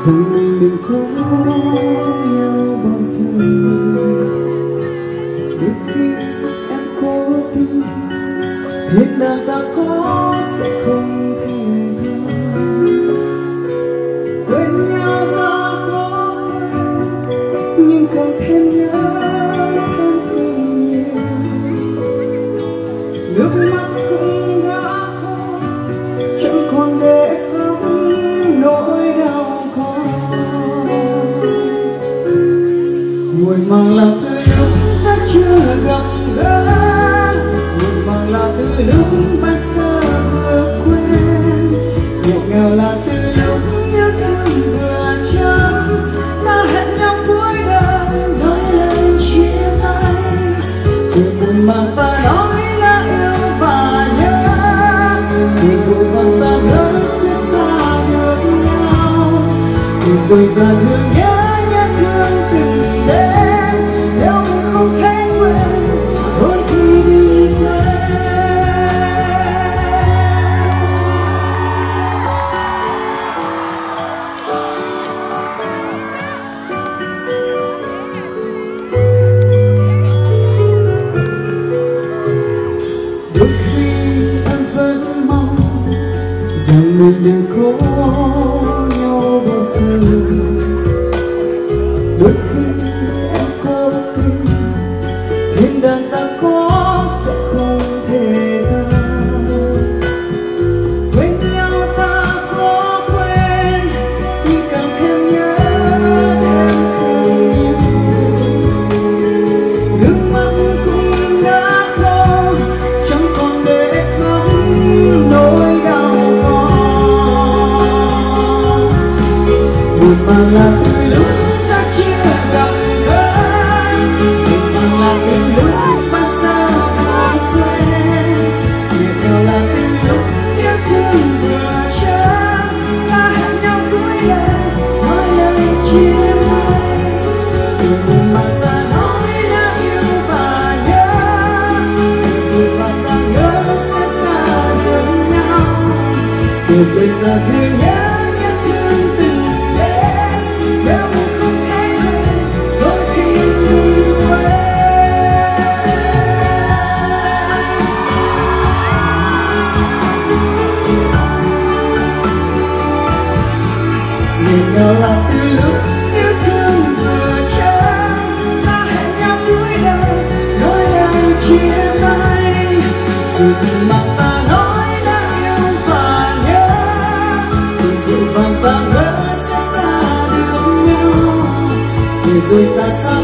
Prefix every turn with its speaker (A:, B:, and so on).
A: rằng mình đừng có nhau bao giờ. Đôi khi em cố tình hiện đời ta có sẽ không thể quên nhau ta có quên, nhưng càng thêm nhớ thêm thương nhiều. Nước mắt cũng đã khô, chẳng còn để khóc nỗi đau còn. Muộn màng là từ lúc ta chưa gặp gỡ, muộn màng là từ lúc bao giờ vừa quen, ngọt ngào là từ lúc nhớ thương vừa chấm. Ta hẹn nhau cuối đời nói lời chia tay, rồi muộn màng ta nói là yêu và nhớ, rồi vội vàng ta nói sẽ xa được nhau, rồi ta thương nhớ nhớ thương từng đêm. Nếu mình không thể quên thôi thì đừng quên. Đôi khi em vẫn mong rằng mình đừng có nhau bao giờ. Đôi khi em cố tình thiên đàng ta có sẽ không thể nào quên nhau. Ta có quên nhưng càng thêm nhớ thêm thương nhiều. Nước mắt cũng đã khô, chẳng còn để khóc nỗi đau còn. Muộn màng là từ lúc ta chưa gặp gỡ, muộn màng là từ lúc bao giờ đã quen, nhẹ nhàng là từ lúc nhớ thương vừa chớm. Ta hẹn nhau cuối đời nói lời chia tay, rồi muộn màng ta nói đã yêu và nhớ, rồi vội vàng ta nhớ sẽ xa được nhau, rồi ta thương nhớ nhớ thương từng đêm. Nếu mình không thể quên thôi thì đừng quên. Nghẹn ngào là từ lúc yêu thương vừa chớm. Ta hẹn nhau cuối đời nói lời chia tay, rồi muộn màng ta nói đã yêu và nhớ, rồi vội vàng ta ngỡ sẽ xa được nhau, rồi ta xa